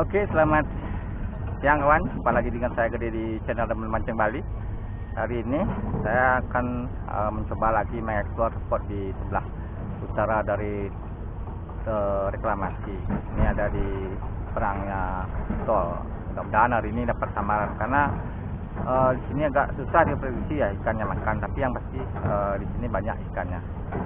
Oke, selamat siang kawan. Jumpa lagi dengan saya Gede di channel Teman Mancing Bali. Hari ini saya akan mencoba lagi mengeksplor spot di sebelah utara dari reklamasi. Ini ada di perangnya tol. Mudah-mudahan hari ini dapat samaran karena di sini agak susah diprediksi ya ikannya makan, tapi yang pasti di sini banyak ikannya.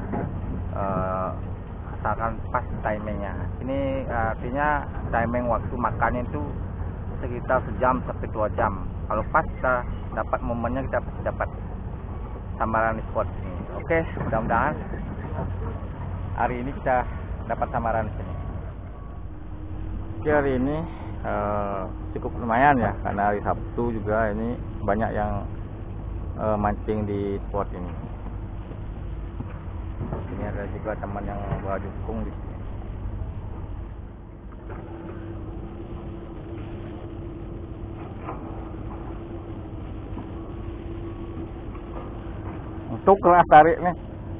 Asalkan pas timingnya. Ini artinya timing waktu makannya itu sekitar sejam sampai 2 jam. Kalau pas kita dapat momennya, kita pasti dapat samaran di spot ini. Oke, mudah-mudahan hari ini kita dapat samaran di sini. Oke, hari ini cukup lumayan ya, karena hari Sabtu juga ini banyak yang mancing di spot ini. Ini ada juga teman yang bawa jukung di sini. Untuk kelas tarik nih.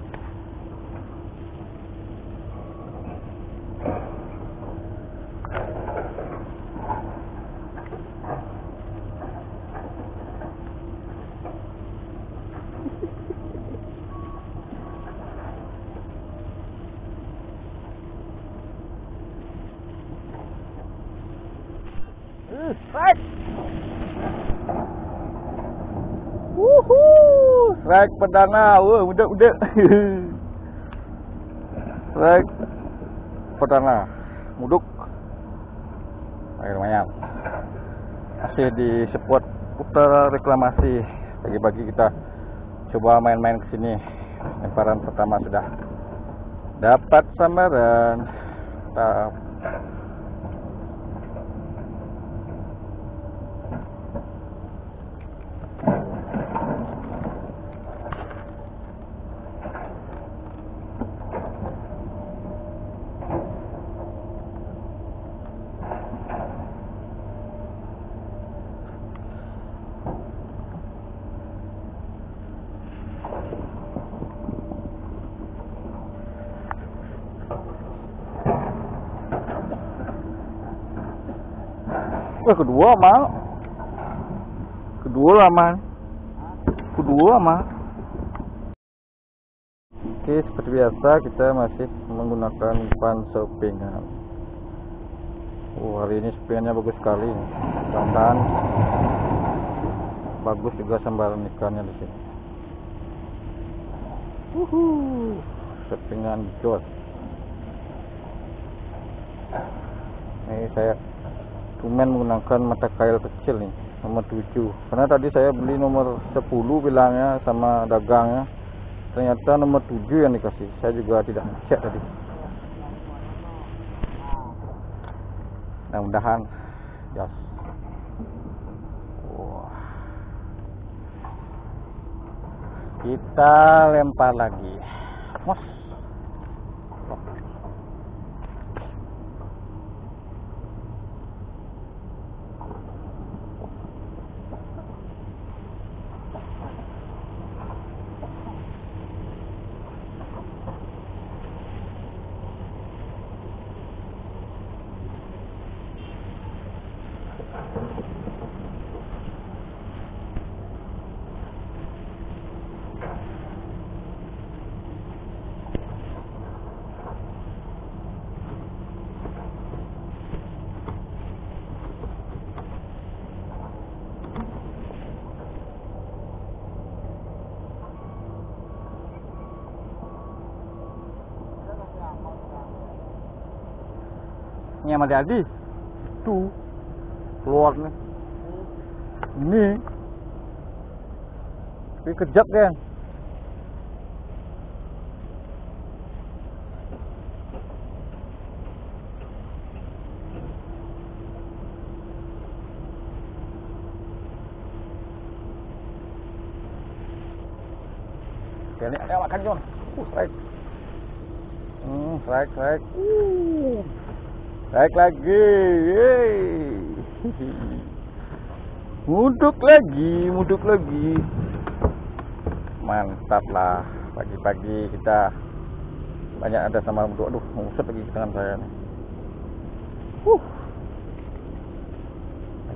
Strike. Strike perdana. Udah. Strike perdana. Muduk. Lumayan. Masih di spot utara reklamasi. Pagi-pagi kita coba main-main ke sini. Lemparan pertama sudah dapat samaran. Kedua mah. Oke, seperti biasa kita masih menggunakan umpan sepingan. Hari ini sepingannya bagus sekali. Mudah-mudahan bagus juga sambaran ikannya di sini. Sepingan jos. Ini saya cuman menggunakan mata kail kecil nih, nomor 7, karena tadi saya beli nomor 10 bilangnya sama dagangnya, ternyata nomor 7 yang dikasih. Saya juga tidak cek tadi. Mudah-mudahan jas. Kita lempar lagi. Ini sama jadi tuh keluar nih. Ini tapi kejap kan. Ini ada makan John. Strike. Strike. Strike lagi. Muduk lagi. Mantap lah. Pagi-pagi kita banyak ada sama muduk. Aduh, ngusut lagi tangan saya nih.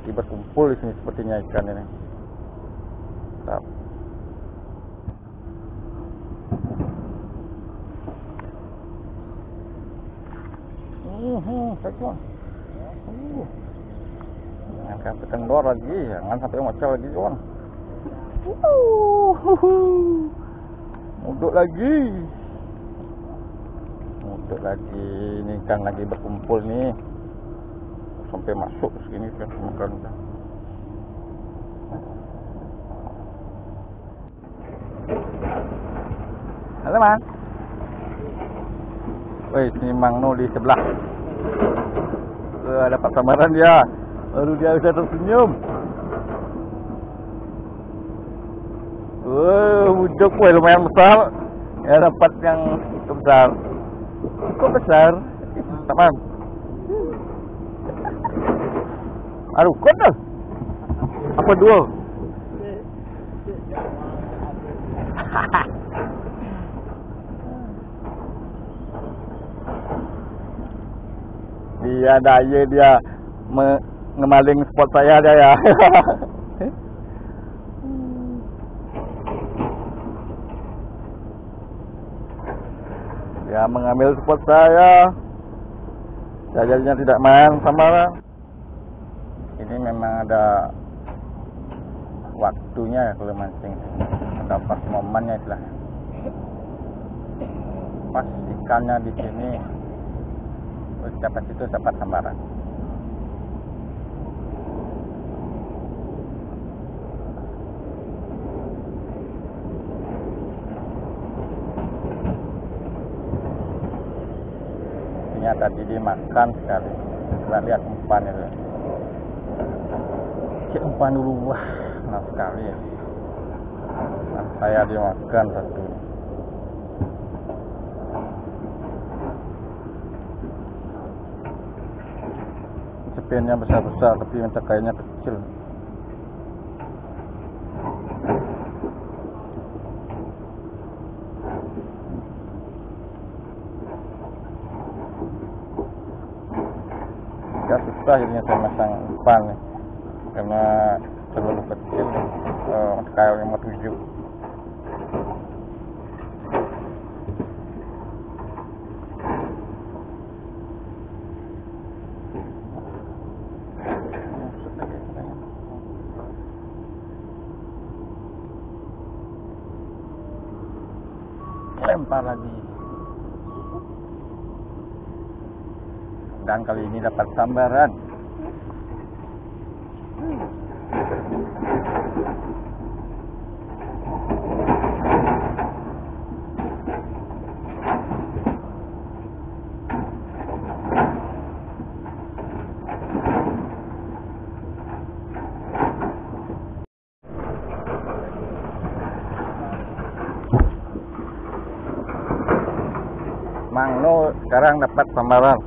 lagi berkumpul di sini sepertinya ikan ini. Mantap. Kawan. Jangan sampai kendor lagi, jangan sampai ngocel lagi kawan. Muduk lagi. Ini ikan lagi berkumpul nih. Sampai masuk segini kan makan udah. Halo man. Woi, sini Mang No di sebelah. Dapat samaran dia. Baru dia bisa tersenyum. Bujuk woi lumayan besar. Ya dapat yang besar. Kok besar? Teman. Aduh, kok dah? Apa dua? Dia daya dia ngemaling spot saya dia ya. Dia mengambil spot saya. Jadinya tidak main sama. Ini memang ada waktunya ya kalau mancing. Ada pas momennya itulah. Pas ikannya di sini. Terus dapat itu dapat sambaran. Ini tadi dimakan sekali. Kita lihat umpan itu. Cek umpan dulu, wah, enak sekali ya. Nah, saya dimakan satu. Cepiannya besar-besar, tapi minta kayaknya kecil. Gak susah jadinya saya masang umpan nih. Karena terlalu kecil, kayak 57. Lempar lagi. Dan kali ini dapat sambaran. Mang No sekarang dapat sambaran.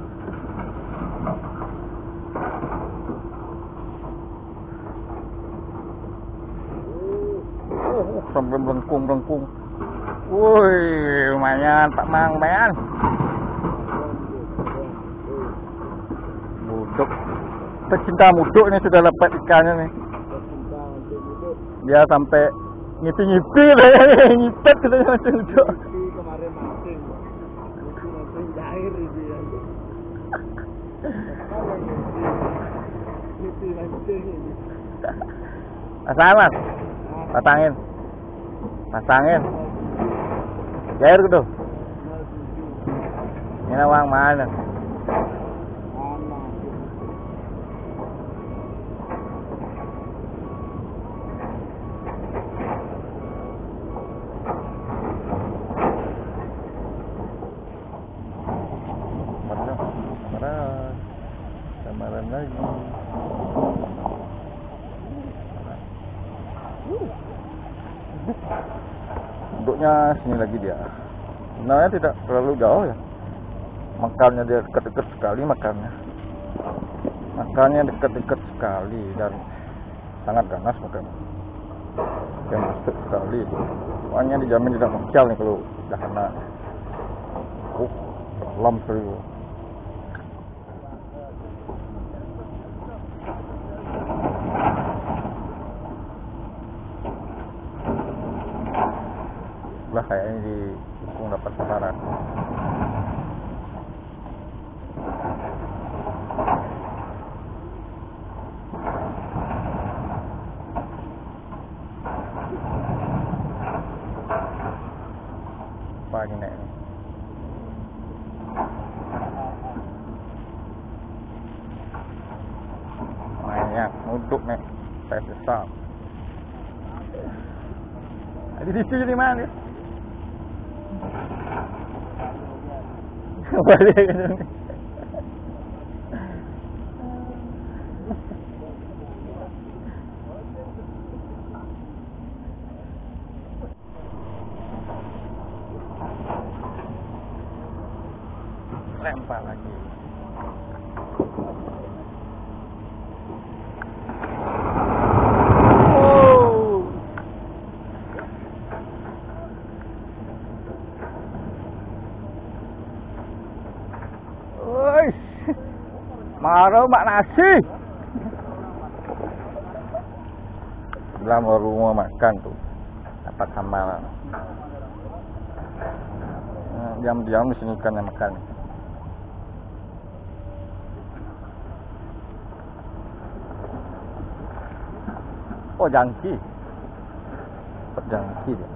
Sampai melengkung. Woi, lumayan Pak Mang, lumayan. Muduk. Pecinta muduk ini sudah dapat ikannya nih. Dia sampai ngipi-ngipi deh, ngipet katanya macam muduk. Kemarin mancing, mancing cair itu ya. Mancing ini. Mas, pasangin. Cair gitu. Ini uang mana? Samaran lagi. Duduknya sini lagi dia. Sebenarnya tidak terlalu jauh ya. Makannya dia dekat-dekat sekali makannya. Makannya dekat-dekat sekali dan sangat ganas makannya. Dia masuk sekali. Soalnya dijamin tidak mengcal nih kalau sudah kena. Dalam sekali. kayaknya di Ukung dapat sambaran. Apa ini nek? Banyak nuduk nek, saya besar. Di sini mana? Balik ke sini. Lempar lagi. Marah mak nasi. Dalam rumah makan tuh dapat sambaran. Diam-diam di sini ikan yang makan. Oh jangki. Dapat jangki dia.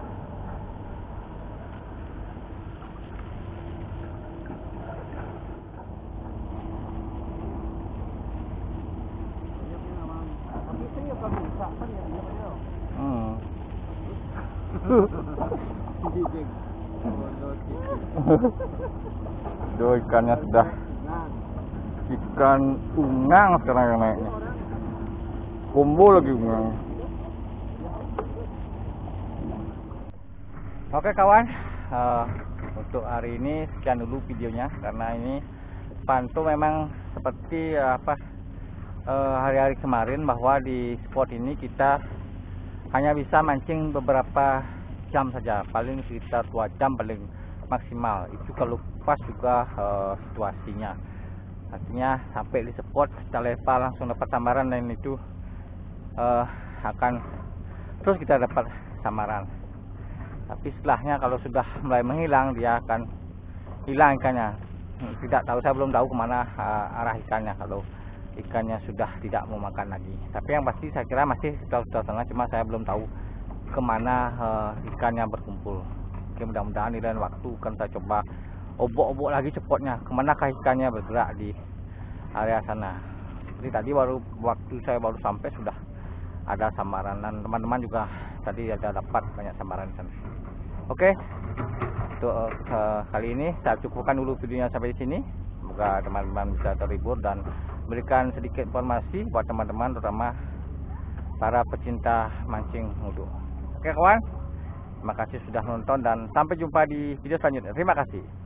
Duh, ikannya sudah ikan ungang sekarang yang naiknya. Combo lagi ungang. Oke kawan, untuk hari ini sekian dulu videonya, karena ini pantau memang seperti hari-hari kemarin, bahwa di spot ini kita hanya bisa mancing beberapa jam saja, paling sekitar 2 jam paling maksimal. Itu kalau pas juga situasinya. Artinya sampai di spot kita lepas langsung dapat sambaran, dan itu akan terus kita dapat sambaran. Tapi setelahnya kalau sudah mulai menghilang, dia akan hilang ikannya. Tidak tahu, saya belum tahu kemana arah ikannya kalau ikannya sudah tidak mau makan lagi. Tapi yang pasti saya kira masih sekitar sana, cuma saya belum tahu kemana ikannya berkumpul. Oke, mudah-mudahan di lain waktu akan saya coba obok-obok lagi spotnya, kemanakah ikannya bergerak di area sana. Jadi tadi waktu saya baru sampai sudah ada sambaran, dan teman-teman juga tadi ada dapat banyak sambaran di sana. Oke, untuk kali ini saya cukupkan dulu videonya sampai di sini. Semoga teman-teman bisa terhibur dan berikan sedikit informasi buat teman-teman, terutama para pecinta mancing ngudu. Oke kawan, terima kasih sudah nonton dan sampai jumpa di video selanjutnya. Terima kasih.